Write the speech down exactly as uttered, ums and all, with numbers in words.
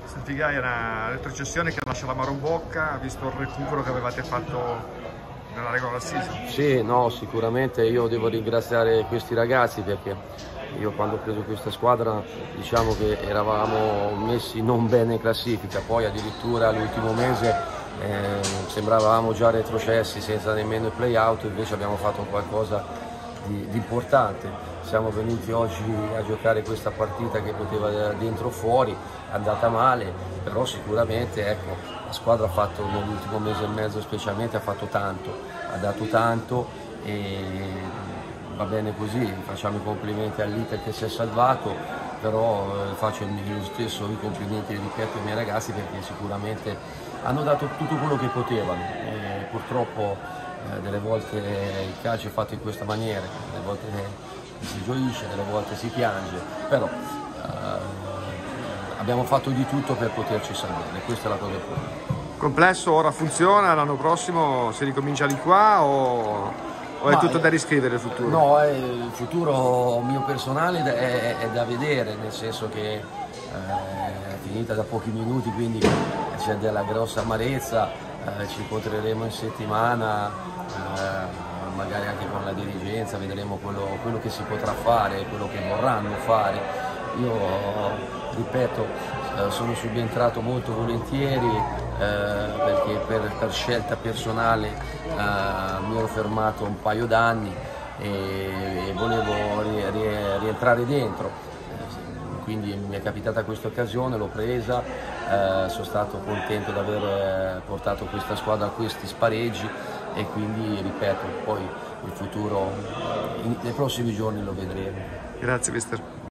Senti Gai, è una retrocessione che lascia l'amaro in bocca, visto il recupero che avevate fatto nella regular season. Sì, no, sicuramente io devo ringraziare questi ragazzi, perché io quando ho preso questa squadra diciamo che eravamo messi non bene in classifica, poi addirittura l'ultimo mese eh, sembravamo già retrocessi senza nemmeno il play-out, invece abbiamo fatto qualcosa di, di importante. Siamo venuti oggi a giocare questa partita che poteva dentro o fuori, è andata male, però sicuramente ecco, la squadra ha fatto nell'ultimo mese e mezzo specialmente, ha fatto tanto, ha dato tanto e va bene così, facciamo i complimenti all'Iter che si è salvato, però eh, faccio io stesso i complimenti, ripeto, ai miei ragazzi, perché sicuramente hanno dato tutto quello che potevano e purtroppo eh, delle volte il calcio è fatto in questa maniera, delle volte si gioisce, delle volte si piange, però eh, abbiamo fatto di tutto per poterci salvare, questa è la cosa buona. Complesso, ora funziona, l'anno prossimo si ricomincia di qua o, o è Ma, tutto da riscrivere il futuro? No, è, il futuro mio personale è, è da vedere, nel senso che eh, è finita da pochi minuti, quindi c'è della grossa amarezza, eh, ci incontreremo in settimana, eh, magari anche con la dirigenza, vedremo quello, quello che si potrà fare, quello che vorranno fare. Io, ripeto, eh, sono subentrato molto volentieri eh, perché per, per scelta personale eh, mi ero fermato un paio d'anni e, e volevo ri, ri, rientrare dentro. Eh, quindi mi è capitata questa occasione, l'ho presa, eh, sono stato contento di aver portato questa squadra a questi spareggi e quindi, ripeto, poi il futuro in, nei prossimi giorni lo vedremo. Grazie mister.